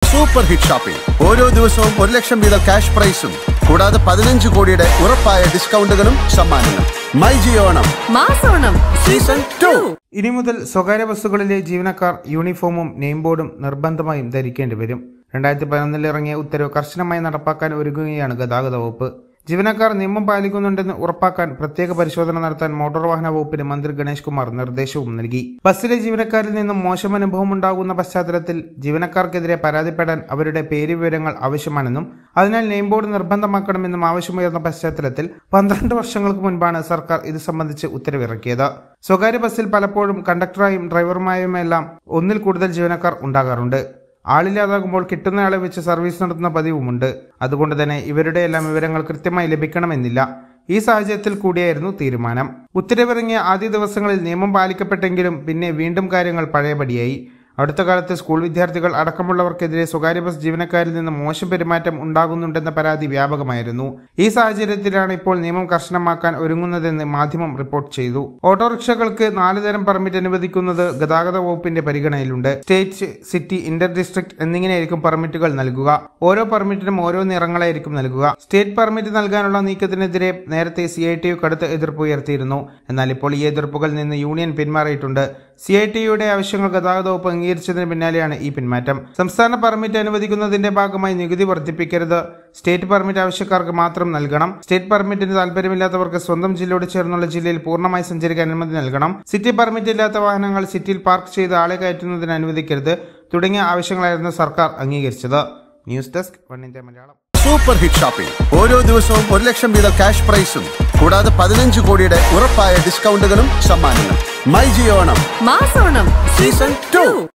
Super hit shopping. ഓരോ ദിവസവും 1 ലക്ഷം വീതം ക്യാഷ് പ്രൈസും കൂടാതെ 15 കോടിയുടെ ഉറപ്പായ ഡിസ്കൗണ്ടുകളും സമ്മാനങ്ങളും. മൈ ജിയോ ഓണം മാസോണം സീസൺ 2. ഇനി മുതൽ സ്വകാര്യ ബസ്സുകളിലെ ജീവനക്കാർ യൂണിഫോമും നെയിം ബോർഡും നിർബന്ധമായും ധരിക്കേണ്ടി വരും. 2011 ഇറങ്ങിയ ഉത്തരവ് കർശനമായി നടപ്പാക്കാൻ ഒരുങ്ങുകയാണ് ഗതാഗത വകുപ്പ്. ജീവനക്കാർ നിയമം പാലിക്കുന്നുണ്ടെന്ന് ഉറപ്പാക്കാൻ പ്രത്യേക പരിശോധന നടത്താൻ മോട്ടോർ വാഹന വകുപ്പിന് മന്ത്രി ഗണേഷ് കുമാർ നിർദ്ദേശവും നൽകി. ബസ്സിലെ ജീവനക്കാരിൽ നിന്നും മോശം അനുഭവം ഉണ്ടാകുന്ന പശ്ചാത്തലത്തിൽ ജീവനക്കാർക്കെതിരെ പരാതിപ്പെടാൻ അവരുടെ പേര് വിവരങ്ങൾ ആവശ്യമാണെന്നും അതിനാൽ നെയിം ബോർഡ് നിർബന്ധമാക്കണമെന്നും ആവശ്യമുയർന്ന പശ്ചാത്തലത്തിൽ 12 വർഷങ്ങൾക്ക് മുൻപാണ് സർക്കാർ ഇത് സംബന്ധിച്ച് ഉത്തരവിറക്കിയത്. സ്വകാര്യ ബസ്സിൽ പലപ്പോഴും കണ്ടക്ടറായും ഡ്രൈവർമാരുമെല്ലാം ഒന്നിൽ കൂടുതൽ ജീവനക്കാർ ഉണ്ടാകാറുണ്ട്. ആളില്ലാതാകുമ്പോൾ കിട്ടുന്നയാളെ വെച്ച് സർവീസ് നടത്തുന്ന പതിവുമുണ്ട്. അതുകൊണ്ട് തന്നെ ഇവരുടെ എല്ലാം വിവരങ്ങൾ കൃത്യമായി ലഭിക്കണമെന്നില്ല. ഈ സാഹചര്യത്തിൽ കൂടിയായിരുന്നു തീരുമാനം. ഉത്തരവിറങ്ങിയ ആദ്യ ദിവസങ്ങളിൽ നിയമം പാലിക്കപ്പെട്ടെങ്കിലും പിന്നെ വീണ്ടും കാര്യങ്ങൾ പഴയപടിയായി. അടുത്ത കാലത്ത് സ്കൂൾ വിദ്യാർത്ഥികൾ അടക്കമുള്ളവർക്കെതിരെ സ്വകാര്യ ബസ് ജീവനക്കാരിൽ നിന്ന് മോശം പെരുമാറ്റം ഉണ്ടാകുന്നുണ്ടെന്ന പരാതി വ്യാപകമായിരുന്നു. ഈ സാഹചര്യത്തിലാണ് ഇപ്പോൾ നിയമം കർശനമാക്കാൻ ഒരുങ്ങുന്നതെന്ന് മാധ്യമം റിപ്പോർട്ട് ചെയ്തു. ഓട്ടോറിക്ഷകൾക്ക് 4 തരം പെർമിറ്റ് അനുവദിക്കുന്നത് ഗതാഗത വകുപ്പിന്റെ പരിഗണനയിലുണ്ട്. സ്റ്റേറ്റ്, സിറ്റി, ഇന്റർ ഡിസ്ട്രിക്ട് എന്നിങ്ങനെയായിരിക്കും പെർമിറ്റുകൾ നൽകുക. ഓരോ പെർമിറ്റിനും ഓരോ നിറങ്ങളായിരിക്കും നൽകുക. സ്റ്റേറ്റ് പെർമിറ്റ് നൽകാനുള്ള നീക്കത്തിനെതിരെ നേരത്തെ CITU കടുത്ത എതിർപ്പ് ഉയർത്തിയിരുന്നു. എന്നാൽ ഇപ്പോൾ ഈ എതിർപ്പുകളിൽ നിന്ന് യൂണിയൻ പിന്മാറിയിട്ടുണ്ട്. CITUയുടെ ആവശ്യങ്ങൾ ഗതാഗത വകുപ്പ് അംഗീകരിച്ചതിന് പിന്നാലെയാണ് ഈ പിന്മാറ്റം. സംസ്ഥാന പെർമിറ്റ് അനുവദിക്കുന്നതിന്റെ ഭാഗമായി നികുതി വർദ്ധിപ്പിക്കരുത്. സ്റ്റേറ്റ് പെർമിറ്റ് ആവശ്യക്കാർക്ക് മാത്രം നൽകണം. സ്റ്റേറ്റ് പെർമിറ്റിന് താല്പര്യമില്ലാത്തവർക്ക് സ്വന്തം ജില്ലയോട് ചേർന്നുള്ള ജില്ലയിൽ പൂർണ്ണമായി സഞ്ചരിക്കാൻ അനുമതി നൽകണം. സിറ്റി പെർമിറ്റ് ഇല്ലാത്ത വാഹനങ്ങൾ സിറ്റിയിൽ പാർക്ക് ചെയ്ത് ആളെ കയറ്റുന്നതിന് അനുവദിക്കരുത് തുടങ്ങിയ ആവശ്യങ്ങളായിരുന്നു സർക്കാർ അംഗീകരിച്ചത്. News desk 1 India Malayalam. Super hit shopping. ഓരോ ദിവസവും 1 ലക്ഷം വീതം ക്യാഷ് പ്രൈസും കൂടാതെ 15 കോടിയുടെ ഉറപ്പായ ഡിസ്കൗണ്ടുകളും സമ്മാനങ്ങളും. മൈ ജിയോ ഓണം മാസോണം സീസൺ 2.